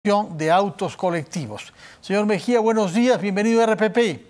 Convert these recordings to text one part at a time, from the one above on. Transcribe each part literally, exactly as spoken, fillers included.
de autos colectivos. Señor Mejía, buenos días, bienvenido a R P P.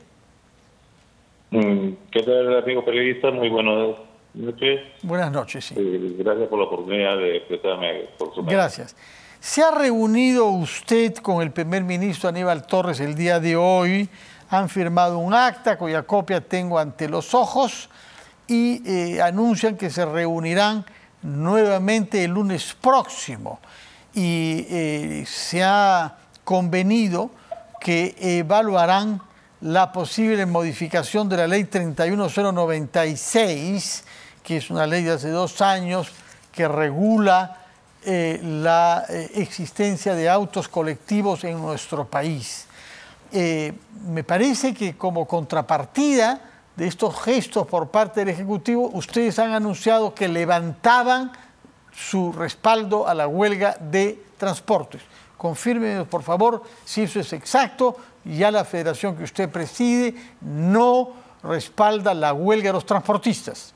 ¿Qué tal, amigo periodista? Muy buenas noches. Buenas noches, sí. Eh, gracias por la oportunidad de expresarme por su parte. Gracias. ¿Se ha reunido usted con el primer ministro Aníbal Torres el día de hoy? Han firmado un acta cuya copia tengo ante los ojos y eh, anuncian que se reunirán nuevamente el lunes próximo. Y eh, se ha convenido que evaluarán la posible modificación de la ley treinta y uno mil noventa y seis, que es una ley de hace dos años que regula eh, la eh, existencia de autos colectivos en nuestro país. Eh, me parece que como contrapartida de estos gestos por parte del Ejecutivo, ustedes han anunciado que levantaban su respaldo a la huelga de transportes. Confírmenos, por favor, si eso es exacto. Ya la federación que usted preside no respalda la huelga de los transportistas.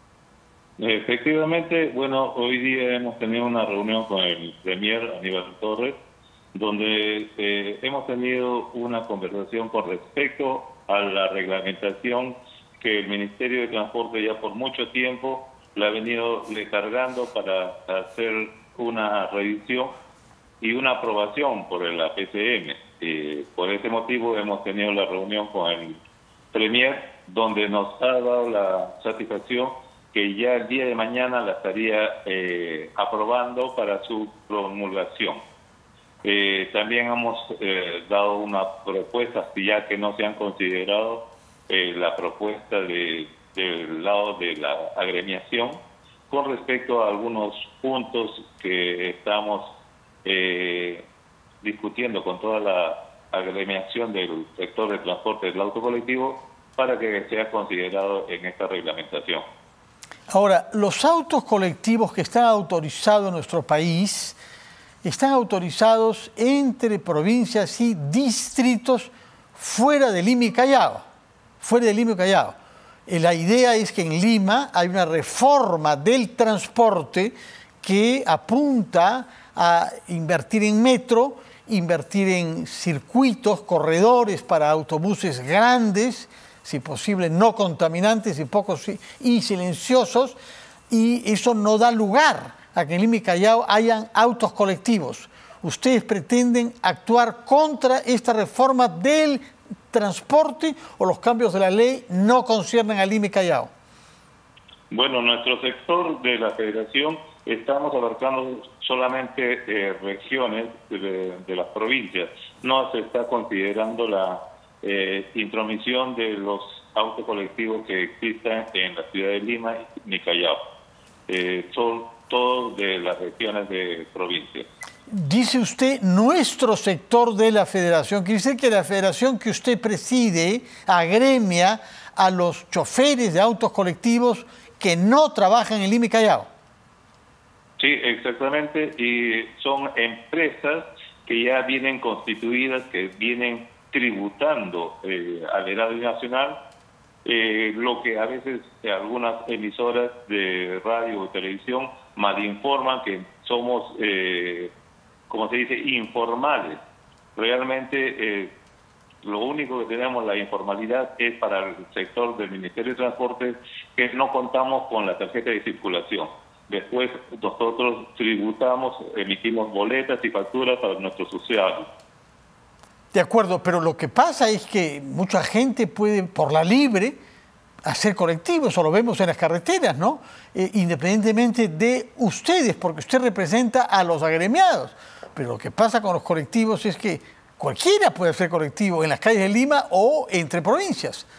Efectivamente, bueno, hoy día hemos tenido una reunión con el premier Aníbal Torres, donde eh, hemos tenido una conversación con respecto a la reglamentación que el Ministerio de Transporte ya por mucho tiempo le ha venido recargando para hacer una revisión y una aprobación por la P C M. Eh, por ese motivo hemos tenido la reunión con el premier, donde nos ha dado la satisfacción que ya el día de mañana la estaría eh, aprobando para su promulgación. Eh, también hemos eh, dado una propuesta, ya que no se han considerado eh, la propuesta de del lado de la agremiación con respecto a algunos puntos que estamos eh, discutiendo con toda la agremiación del sector de transporte del auto colectivo para que sea considerado en esta reglamentación. Ahora, los autos colectivos que están autorizados en nuestro país están autorizados entre provincias y distritos fuera de Lima y Callao, fuera de Lima y Callao. La idea es que en Lima hay una reforma del transporte que apunta a invertir en metro, invertir en circuitos, corredores para autobuses grandes, si posible no contaminantes y pocos y silenciosos, y eso no da lugar a que en Lima y Callao hayan autos colectivos. ¿Ustedes pretenden actuar contra esta reforma del transporte o los cambios de la ley no conciernen a Lima y Callao? Bueno, nuestro sector de la federación estamos abarcando solamente eh, regiones de, de las provincias. No se está considerando la eh, intromisión de los autos colectivos que existan en la ciudad de Lima ni Callao. Eh, son todos de las regiones de provincias. Dice usted nuestro sector de la federación. Quiere decir que la federación que usted preside agremia a los choferes de autos colectivos que no trabajan en Lima y Callao. Sí, exactamente. Y son empresas que ya vienen constituidas, que vienen tributando eh, al erario nacional, eh, lo que a veces algunas emisoras de radio o televisión malinforman que somos... Eh, como se dice, informales. Realmente eh, lo único que tenemos, la informalidad, es para el sector del Ministerio de Transporte, que no contamos con la tarjeta de circulación. Después nosotros tributamos, emitimos boletas y facturas para nuestros usuarios. De acuerdo, pero lo que pasa es que mucha gente puede, por la libre, hacer colectivos, eso lo vemos en las carreteras, ¿no? Eh, independientemente de ustedes, porque usted representa a los agremiados. Pero lo que pasa con los colectivos es que cualquiera puede hacer colectivo en las calles de Lima o entre provincias.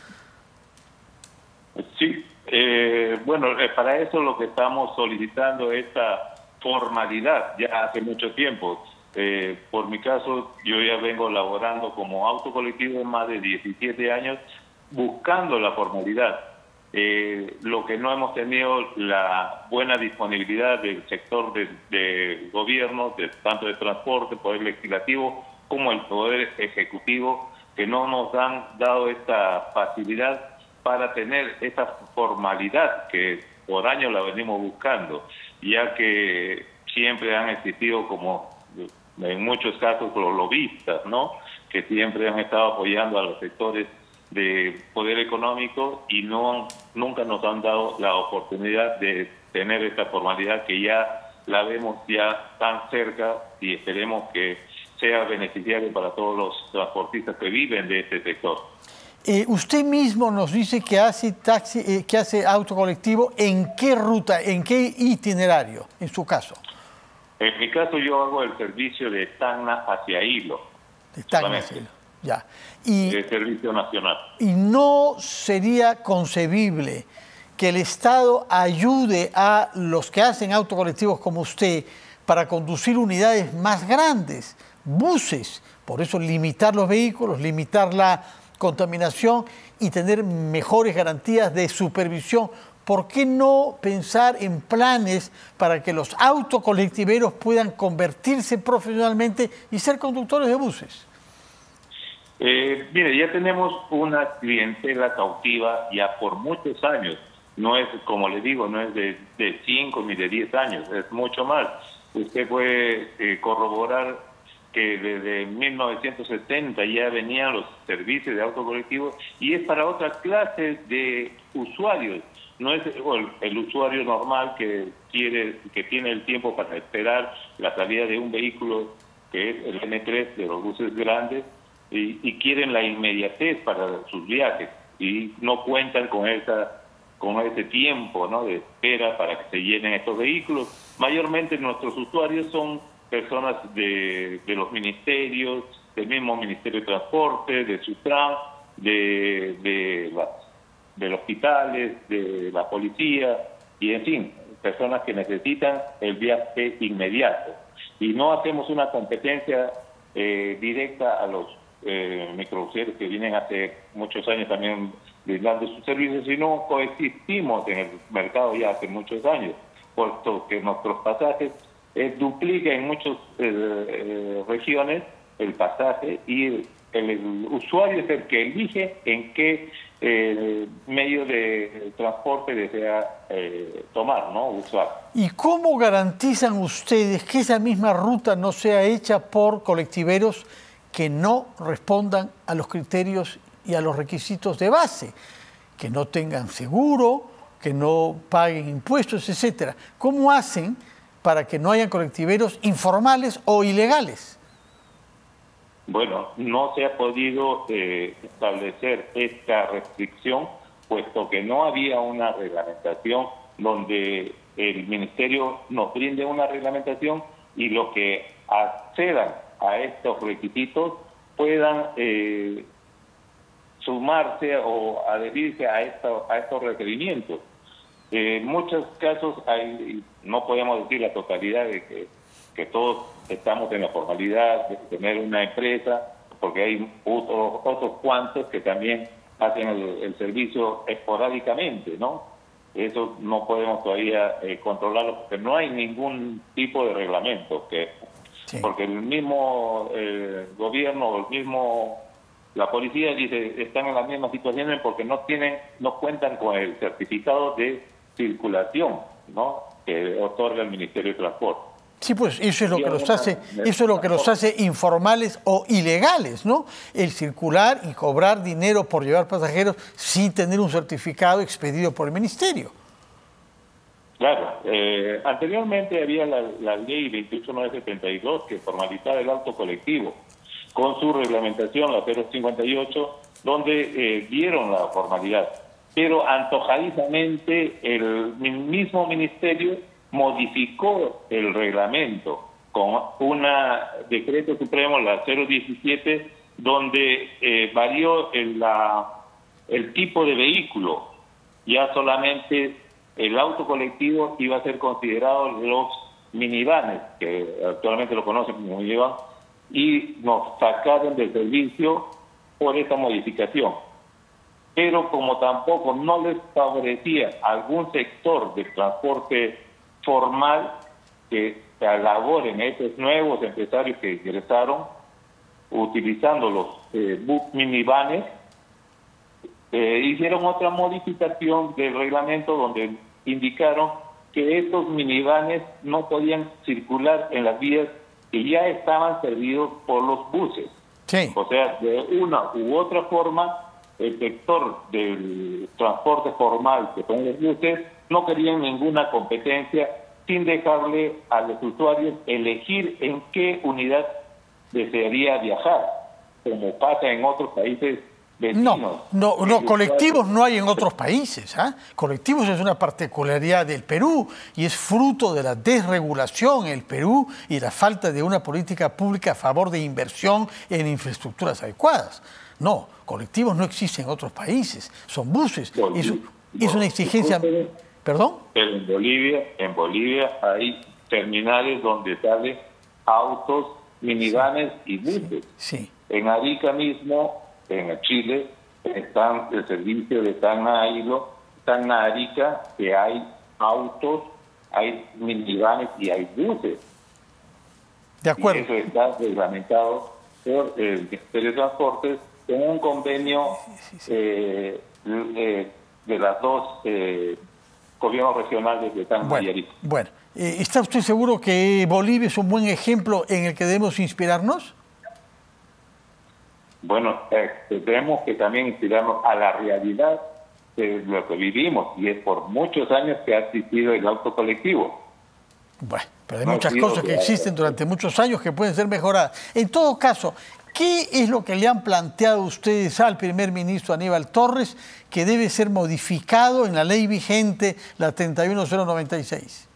Sí, eh, bueno, eh, para eso lo que estamos solicitando es esta formalidad ya hace mucho tiempo. Eh, por mi caso, yo ya vengo laborando como auto colectivo más de diecisiete años, buscando la formalidad. Eh, lo que no hemos tenido la buena disponibilidad del sector de, de gobierno, de, tanto de transporte, poder legislativo, como el poder ejecutivo, que no nos han dado esta facilidad para tener esta formalidad que por años la venimos buscando, ya que siempre han existido como en muchos casos los lobistas, ¿no?, que siempre han estado apoyando a los sectores de poder económico y no nunca nos han dado la oportunidad de tener esta formalidad que ya la vemos ya tan cerca y esperemos que sea beneficiario para todos los transportistas que viven de este sector. Eh, usted mismo nos dice que hace taxi, eh, que hace auto colectivo. ¿En qué ruta, en qué itinerario, en su caso? En mi caso yo hago el servicio de Tacna hacia Hilo. De Tacna hacia Hilo, ya. Y, de servicio nacional. ¿Y no sería concebible que el Estado ayude a los que hacen autocolectivos como usted para conducir unidades más grandes, buses? Por eso limitar los vehículos, limitar la contaminación y tener mejores garantías de supervisión. ¿Por qué no pensar en planes para que los autocolectiveros puedan convertirse profesionalmente y ser conductores de buses? Eh, mire, ya tenemos una clientela cautiva ya por muchos años. No es, como le digo, no es de, de cinco ni de diez años, es mucho más. Usted puede eh, corroborar que desde mil novecientos setenta ya venían los servicios de autocolectivos y es para otra clase de usuarios. No es el, el usuario normal que quiere, que tiene el tiempo para esperar la salida de un vehículo que es el ene tres de los buses grandes y, y quieren la inmediatez para sus viajes y no cuentan con esa con ese tiempo, ¿no?, de espera para que se llenen estos vehículos. Mayormente nuestros usuarios son personas de, de los ministerios, del mismo Ministerio de Transporte, de SUTRAN, de, de, las, de los hospitales, de la policía, y en fin, personas que necesitan el viaje inmediato. Y no hacemos una competencia eh, directa a los eh, microbuseros que vienen hace muchos años también brindando sus servicios, sino coexistimos en el mercado ya hace muchos años, puesto que nuestros pasajes eh, duplican en muchas eh, eh, regiones el pasaje y el, el usuario es el que elige en qué eh, medio de transporte desea eh, tomar, ¿no?, usar. ¿Y cómo garantizan ustedes que esa misma ruta no sea hecha por colectiveros que no respondan a los criterios y a los requisitos de base, que no tengan seguro, que no paguen impuestos, etcétera? ¿Cómo hacen para que no hayan colectiveros informales o ilegales? Bueno, no se ha podido eh, establecer esta restricción, puesto que no había una reglamentación donde el Ministerio nos brinde una reglamentación y los que accedan a estos requisitos puedan eh, sumarse o adherirse a, esto, a estos requerimientos. En muchos casos hay, no podemos decir la totalidad de que, que todos estamos en la formalidad de tener una empresa, porque hay otros, otros cuantos que también hacen el, el servicio esporádicamente, ¿no? Eso no podemos todavía eh, controlarlo porque no hay ningún tipo de reglamento, que sí. Porque el mismo eh, gobierno, el mismo la policía dice están en las mismas situaciones porque no tienen, no cuentan con el certificado de circulación, ¿no?, que otorga el Ministerio de Transporte. Sí, pues eso es lo que los hace, eso es lo que los hace informales o ilegales, ¿no? El circular y cobrar dinero por llevar pasajeros sin tener un certificado expedido por el Ministerio. Claro, eh, anteriormente había la, la ley veintiocho mil novecientos setenta y dos que formalizaba el auto colectivo con su reglamentación, la cero cincuenta y ocho, donde eh, dieron la formalidad. Pero antojadizamente el mismo ministerio modificó el reglamento con un decreto supremo, la cero diecisiete, donde eh, varió el, la, el tipo de vehículo. Ya solamente el auto colectivo iba a ser considerado los minivanes, que actualmente lo conocen como minivan, y nos sacaron del servicio por esa modificación. Pero como tampoco no les favorecía algún sector del transporte formal que elaboren estos nuevos empresarios que ingresaron utilizando los eh, minivanes, eh, hicieron otra modificación del reglamento donde indicaron que estos minivanes no podían circular en las vías que ya estaban servidos por los buses. Sí. O sea, de una u otra forma, el sector del transporte formal, que son los buses, no querían ninguna competencia sin dejarle a los usuarios elegir en qué unidad desearía viajar, como pasa en otros países vecinos. No, no, no, colectivos no hay en otros países. ¿eh? Colectivos es una particularidad del Perú y es fruto de la desregulación en el Perú y la falta de una política pública a favor de inversión en infraestructuras adecuadas. No, colectivos no existen en otros países, son buses. Es, es una exigencia... ¿Perdón? Pero en Bolivia, en Bolivia hay terminales donde salen autos, minivanes sí. y buses. Sí. Sí. En Arica mismo, en Chile, están el servicio de Tacna a Hilo, Tacna a Arica, que hay autos, hay minivanes y hay buses. De acuerdo. Y eso está reglamentado por el Ministerio de Transportes con un convenio sí, sí, sí. Eh, eh, de las dos eh, gobiernos regionales de Tacna bueno, y Arica. Bueno, eh, ¿está usted seguro que Bolivia es un buen ejemplo en el que debemos inspirarnos? Bueno, eh, tenemos que también inspirarnos a la realidad de lo que vivimos, y es por muchos años que ha existido el auto colectivo. Bueno, pero hay no muchas cosas que, que existen durante muchos años que pueden ser mejoradas. En todo caso, ¿qué es lo que le han planteado ustedes al primer ministro Aníbal Torres que debe ser modificado en la ley vigente, la treinta y uno cero noventa y seis?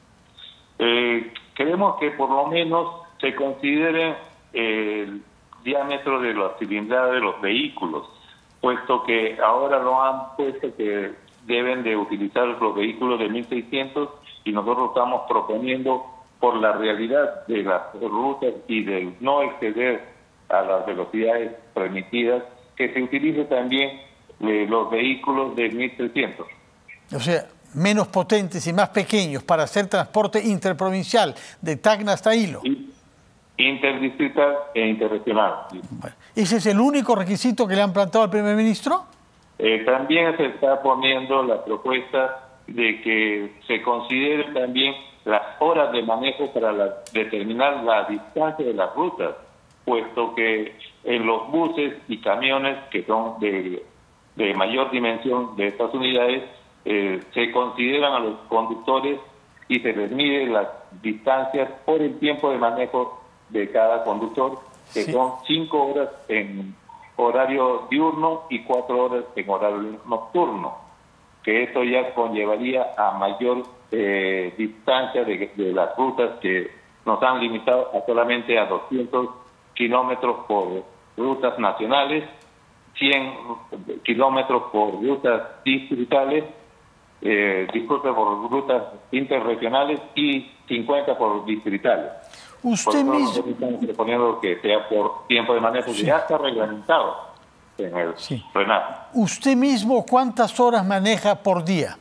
Eh, queremos que por lo menos se considere el diámetro de la cilindrada de los vehículos, puesto que ahora lo han puesto que deben de utilizar los vehículos de mil seiscientos y nosotros estamos proponiendo, por la realidad de las rutas y del no exceder a las velocidades permitidas, que se utilice también eh, los vehículos de mil trescientos. O sea, menos potentes y más pequeños para hacer transporte interprovincial de Tacna hasta Hilo. Y, interdistrital e interregional. Bueno, ¿ese es el único requisito que le han planteado al primer ministro? Eh, también se está poniendo la propuesta de que se considere también las horas de manejo para la, determinar la distancia de las rutas, puesto que en los buses y camiones que son de, de mayor dimensión de estas unidades, eh, se consideran a los conductores y se les mide las distancias por el tiempo de manejo de cada conductor, que sí. son cinco horas en horario diurno y cuatro horas en horario nocturno, que esto ya conllevaría a mayor eh, distancia de, de las rutas que nos han limitado a solamente a doscientos kilómetros por rutas nacionales, cien kilómetros por rutas distritales, eh, disculpe, por rutas interregionales y cincuenta por distritales. Usted por mismo estamos proponiendo que sea por tiempo de manejo, sí. que ya está reglamentado en el sí. RENAP. ¿Usted mismo cuántas horas maneja por día?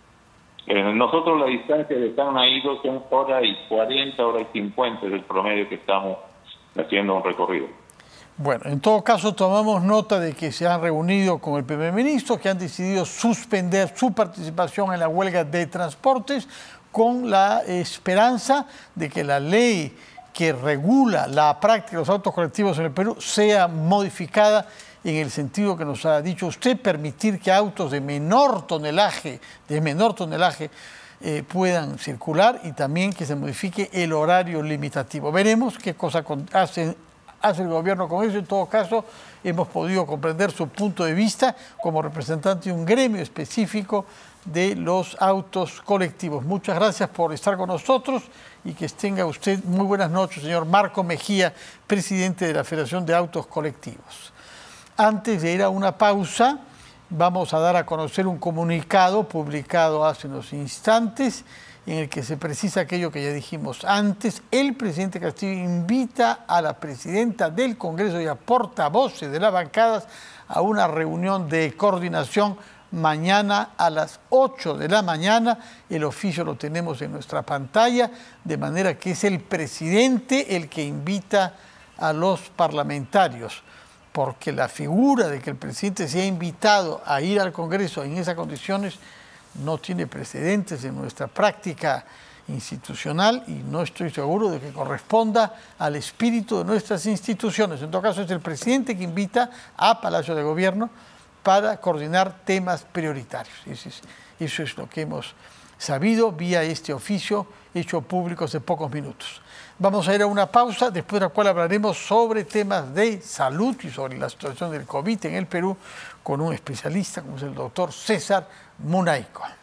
Eh, nosotros la distancia de Tacna a Hilo son hora y cuarenta, hora y cincuenta es el promedio que estamos haciendo un recorrido. Bueno, en todo caso tomamos nota de que se han reunido con el primer ministro, que han decidido suspender su participación en la huelga de transportes con la esperanza de que la ley que regula la práctica de los autos colectivos en el Perú sea modificada en el sentido que nos ha dicho usted, permitir que autos de menor tonelaje, de menor tonelaje eh, puedan circular y también que se modifique el horario limitativo. Veremos qué cosa hace, hace el gobierno con eso. En todo caso, hemos podido comprender su punto de vista como representante de un gremio específico de los autos colectivos. Muchas gracias por estar con nosotros y que tenga usted muy buenas noches, señor Marco Mejía, presidente de la Federación de Autos Colectivos. Antes de ir a una pausa, vamos a dar a conocer un comunicado publicado hace unos instantes en el que se precisa aquello que ya dijimos antes. El presidente Castillo invita a la presidenta del Congreso y a portavoces de las bancadas a una reunión de coordinación mañana a las ocho de la mañana. El oficio lo tenemos en nuestra pantalla, de manera que es el presidente el que invita a los parlamentarios, porque la figura de que el presidente sea invitado a ir al Congreso en esas condiciones no tiene precedentes en nuestra práctica institucional y no estoy seguro de que corresponda al espíritu de nuestras instituciones. En todo caso, es el presidente que invita a Palacio de Gobierno para coordinar temas prioritarios. Eso es, eso es lo que hemos sabido vía este oficio hecho público hace pocos minutos. Vamos a ir a una pausa, después de la cual hablaremos sobre temas de salud y sobre la situación del COVID en el Perú con un especialista como es el doctor César Munaico.